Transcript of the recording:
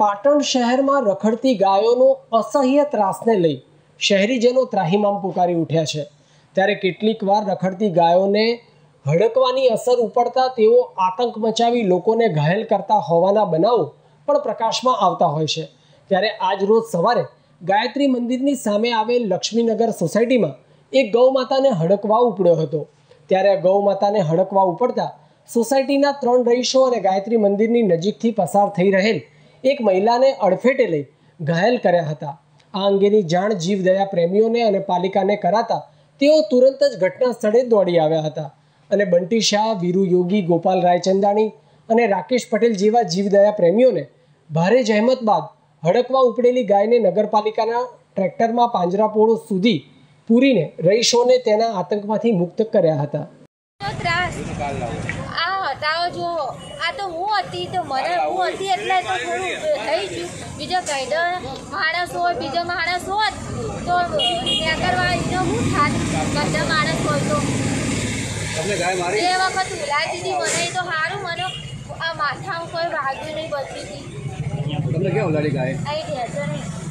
પાટણ શહેરમાં રખડતી ગાયોનો અસહ્ય ત્રાસને લઈ શહેરીજનો ત્રાહિમામ પુકારી ઉઠ્યા છે। ત્યારે કેટલીકવાર રખડતી ગાયોને હડકવાની અસર ઉપડતા તેઓ આતંક મચાવી લોકોને ઘાયલ કરતા હોવાના બનાવો પણ પ્રકાશમાં આવતા હોય છે। ત્યારે આજ રોજ સવારે ગાયત્રી મંદિરની સામે આવેલ લક્ષ્મીનગર સોસાયટીમાં એક ગૌમાતાને હડકવા ઉપડ્યો હતો। ત્યારે ગૌમાતાને હડકવા ઉપડતા સોસાયટીના 3 રહીશો અને ગાયત્રી મંદિરની નજીકથી પસાર થઈ રહેલ એક મહિલાને અડફેટે લઈ ઘાયલ કર્યા હતા। આ અંગેની જાણ જીવદયા પ્રેમીઓને અને પાલિકાને કરાતા તેઓ તુરંત જ ઘટના સ્થળે દોડી આવ્યા હતા અને બંટી શાહ, વીરુ યોગી, ગોપાલ રાયચંદાણી અને રાકેશ પટેલ જેવા જીવદયા પ્રેમીઓને ભારે જહેમત બાદ હડકવા ઉપડેલી ગાયને નગરપાલિકાના ટ્રેક્ટરમાં પાંજરાપોળ સુધી પૂરીને રહીશોને તેના આતંકમાંથી મુક્ત કર્યા હતા। જો આ તો હું હતી તો મને હું હતી એટલે તો થોડું થઈ ગયું। બીજો કાયદો માણસ હોય, બીજો માણસ હોત તો ત્યાં કરવાને હું થાત। બધા માણસ હોય તો એ વખત ઉલાઈ દીધી મને તો સારું। મને આ માથામાં કોઈ વાગ્યું નહીં, બચી હતી। તમને ક્યાં ઉલાડી ગાય? અહીં રહેતો નહીં।